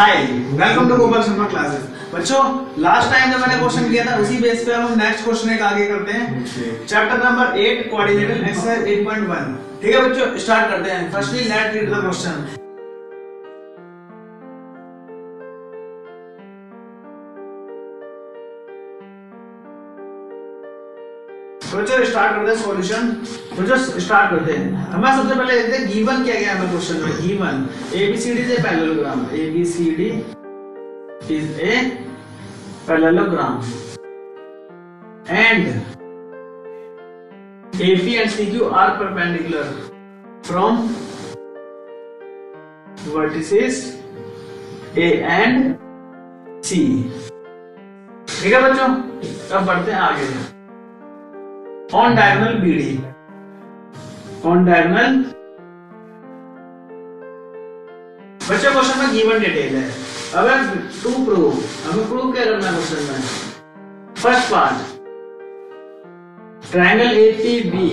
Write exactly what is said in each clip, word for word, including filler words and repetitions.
Hi, welcome to Gopal Sharma classes. बच्चों, last time जब मैंने क्वेश्चन किया था उसी बेस पे हम नेक्स्ट क्वेश्चन एक आगे करते हैं। Chapter number eight coordinated exercise eight point one. ठीक है बच्चों, स्टार्ट करते हैं। Firstly let's read the question. बच्चों स्टार्ट करते हैं सॉल्यूशन। बच्चों स्टार्ट करते हैं। हमें सबसे पहले देखते हैं गिवन क्या क्या है क्वेश्चन में। Given A B C D is a parallelogram. A B C D is a parallelogram and A P and C Q are perpendicular from vertices A and C. ठीक है बच्चों, अब बढ़ते हैं आगे। On diagonal B D, on diagonal बच्चों क्वेश्चन में गिवन डिटेल है। अब टू प्रूव, हमें प्रूव क्या करना है क्वेश्चन में। First part triangle A P B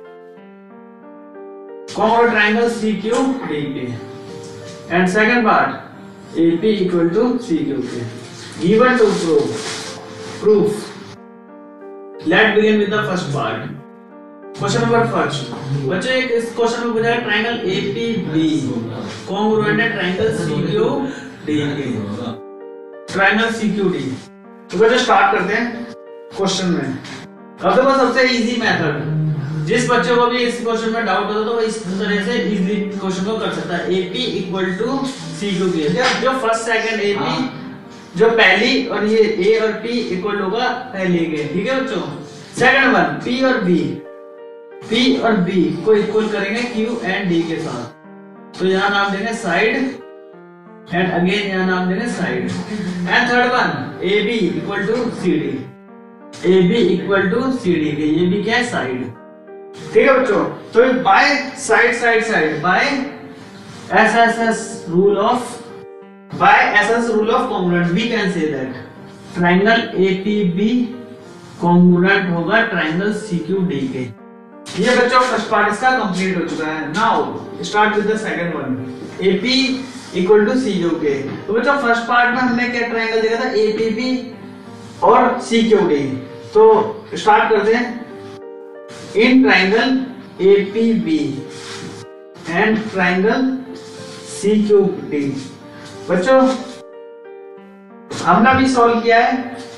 congruent triangle C Q D K and second part A P equal to C Q K। Given to prove proof. Let's begin with the first part. Question number first. बच्चों एक इस question में पूछा है triangle A P B congruent है triangle C Q D K। Triangle C Q D। तो बच्चों start करते हैं क्वेश्चन में। अब देखो सबसे इजी मेथड, जिस बच्चे को भी इस क्वेश्चन में डाउट होता है तो वो इस तरह से इजीली क्वेश्चन को कर सकता है। A P equal to C Q K। जो फर्स्ट सेकंड A P जो पहली और ये A और P इक्वल होगा पहले के। ठीक है बच्चों। सेकंड वन P और B, P और B को इक्वल करेंगे Q एंड D के साथ। तो यहाँ नाम देंगे साइड एंड अगेन यहाँ नाम देंगे side. And third one A B equal to C D, A B equal to C D के। ये भी क्या है साइड। ठीक है बच्चों। तो by side side side by S S S rule of By essence rule of congruent, we can say that triangle A P B congruent होगा triangle C Q D K। ये बच्चों फर्स्ट पार्ट इसका complete हो चुका है। Now start with the second one A P equal to C Q K। तो बच्चों first part में हमने क्या ट्रायंगल देखा था A P B और C Q D। तो स्टार्ट करते हैं। In triangle A P B and triangle C Q D बच्चों हमने भी सॉल्व किया है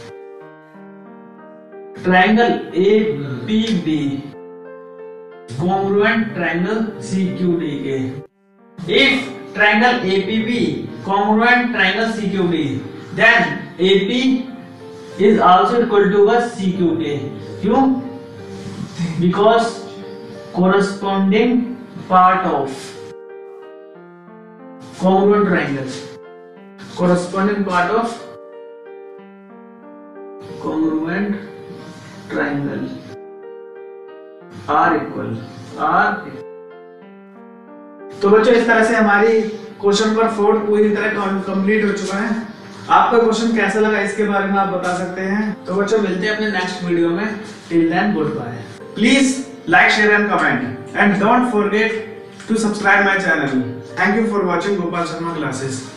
triangle A P B congruent triangle C Q D के। If triangle A P B congruent triangle C Q D, then A P is also equal to a C Q K। क्यों? Because corresponding part of congruent triangle corresponding part of congruent triangle are equal are तो बच्चों इस तरह से हमारी question number four पूरी तरह complete हो चुका है। आपका क्वेश्चन कैसा लगा इसके बारे में आप बता सकते हैं। तो बच्चों मिलते हैं अपने नेक्स्ट वीडियो में। Till then good bye. Please like share and comment and don't forget to subscribe my channel. Thank you for watching Gopal Sharma classes.